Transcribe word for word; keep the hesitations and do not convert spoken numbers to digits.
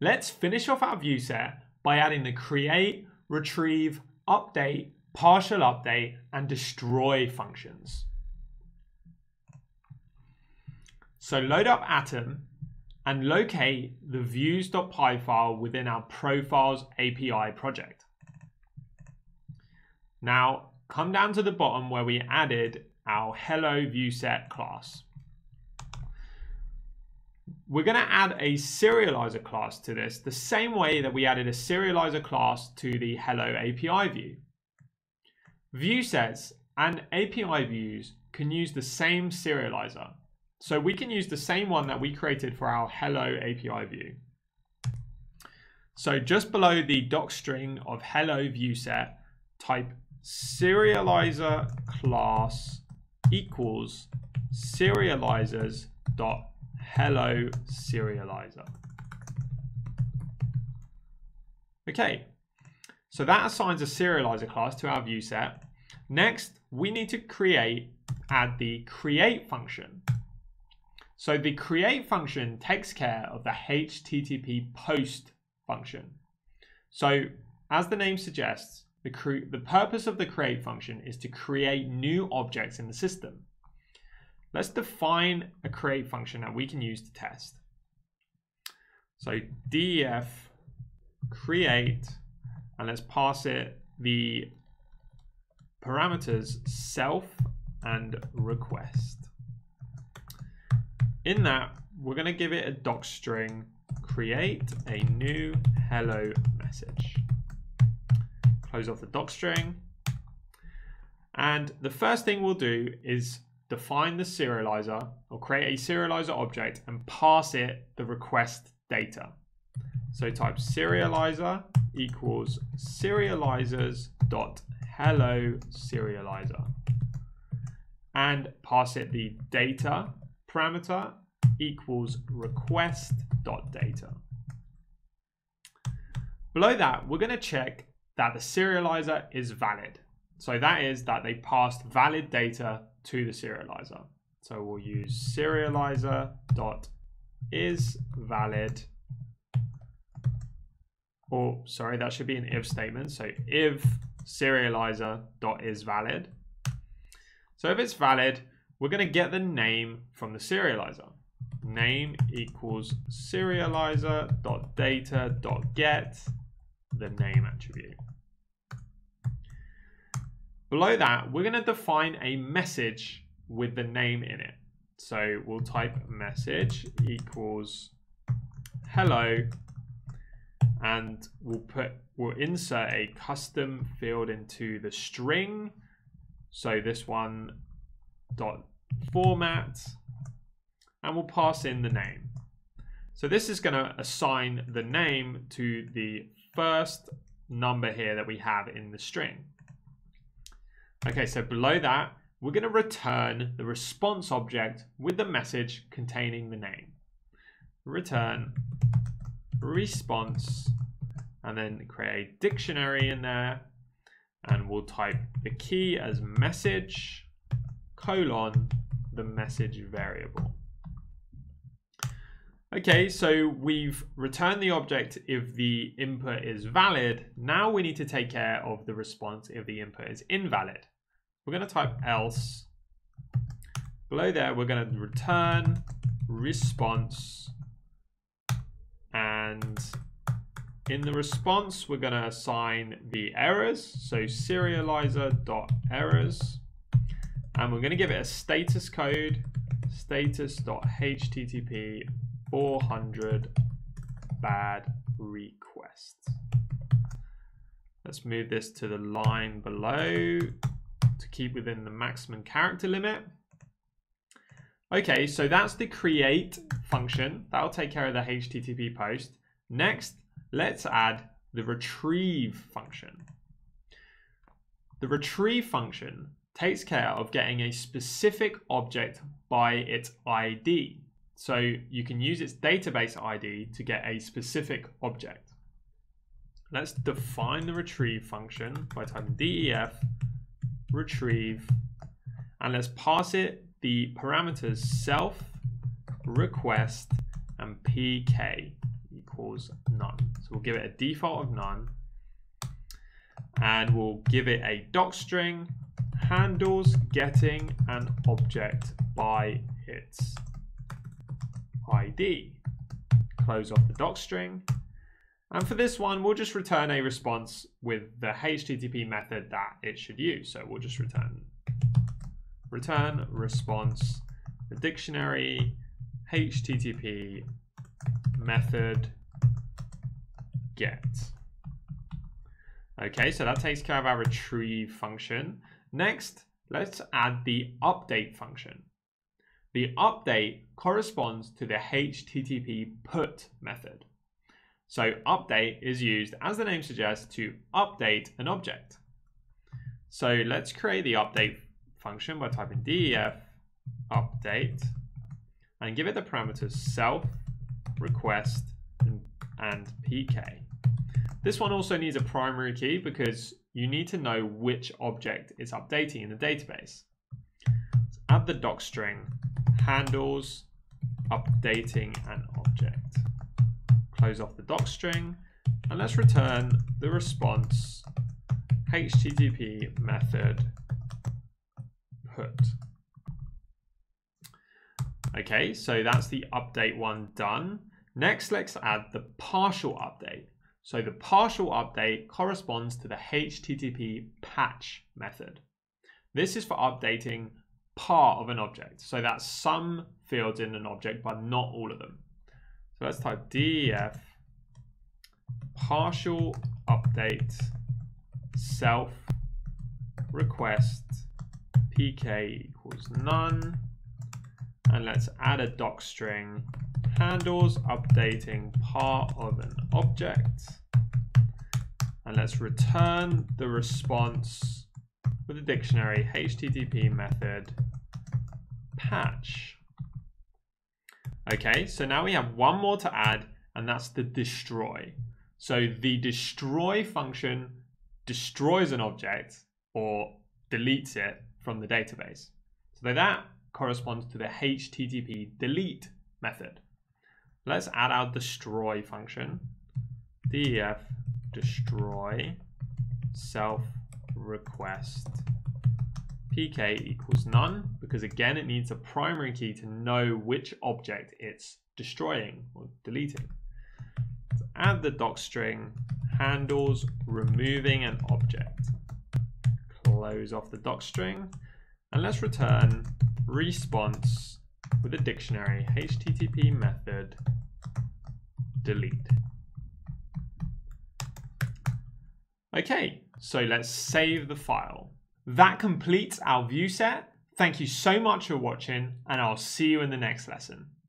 Let's finish off our view set by adding the create, retrieve, update, partial update, and destroy functions. So load up Atom and locate the views.py file within our profiles A P I project. Now come down to the bottom where we added our HelloViewSet class. We're going to add a Serializer class to this the same way that we added a Serializer class to the Hello A P I view. View sets and A P I views can use the same serializer. So we can use the same one that we created for our Hello A P I view. So just below the docstring of HelloViewSet, type Serializer class equals serializers dot hello serializer. Okay, so that assigns a serializer class to our view set. Next, we need to create, add the create function. So the create function takes care of the H T T P post function. So as the name suggests, the, cre the purpose of the create function is to create new objects in the system. Let's define a create function that we can use to test. So def create, and let's pass it the parameters self and request. In that, we're going to give it a docstring create a new hello message. Close off the docstring. And the first thing we'll do is define the serializer or create a serializer object and pass it the request data. So type serializer equals serializers dot hello serializer and pass it the data parameter equals request dot data. Below that, we're going to check that the serializer is valid. So that is that they passed valid data to the serializer. So we'll use serializer dot is valid, or sorry, that should be an if statement. So if serializer dot is valid. So if it's valid, we're going to get the name from the serializer. Name equals serializer dot data dot get the name attribute. Below that, we're going to define a message with the name in it. So we'll type message equals hello, and we'll put we'll insert a custom field into the string. So this one dot format, and we'll pass in the name. So this is going to assign the name to the first number here that we have in the string. Okay, so below that, we're going to return the response object with the message containing the name. Return response, and then create a dictionary in there, and we'll type the key as message colon the message variable. Okay, so we've returned the object if the input is valid. Now we need to take care of the response if the input is invalid. We're going to type else. Below there, we're going to return response, and in the response, we're going to assign the errors. So serializer.errors, and we're going to give it a status code, status.http four hundred bad request. Let's move this to the line below to keep within the maximum character limit. Okay, so that's the create function. That'll take care of the H T T P post. Next, let's add the retrieve function. The retrieve function takes care of getting a specific object by its I D. So you can use its database I D to get a specific object. Let's define the retrieve function by typing def retrieve, and let's pass it the parameters self, request, and pk equals none. So we'll give it a default of none. And we'll give it a docstring handles getting an object by its I D. Close off the docstring. And for this one, we'll just return a response with the H T T P method that it should use. So we'll just return return response, the dictionary H T T P method get. Okay, so that takes care of our retrieve function. Next, let's add the update function. The update corresponds to the H T T P put method. So update is used, as the name suggests, to update an object. So let's create the update function by typing def update and give it the parameters self, request, and, and P K. This one also needs a primary key because you need to know which object it's updating in the database. Let's add the docstring handles updating an object. Close off the docstring and let's return the response H T T P method put. Okay, so that's the update one done. Next, let's add the partial update. So the partial update corresponds to the H T T P patch method. This is for updating part of an object. So that's some fields in an object, but not all of them. So let's type def partial update self request pk equals none. And let's add a docstring handles updating part of an object. And let's return the response with the dictionary H T T P method patch. Okay, so now we have one more to add, and that's the destroy. So the destroy function destroys an object or deletes it from the database. So that corresponds to the H T T P delete method. Let's add our destroy function. Def destroy self request pk equals none, because again it needs a primary key to know which object it's destroying or deleting. Let's add the docstring handles removing an object. Close off the docstring and let's return response with the dictionary H T T P method delete. Okay, so let's save the file. That completes our view set. Thank you so much for watching, and I'll see you in the next lesson.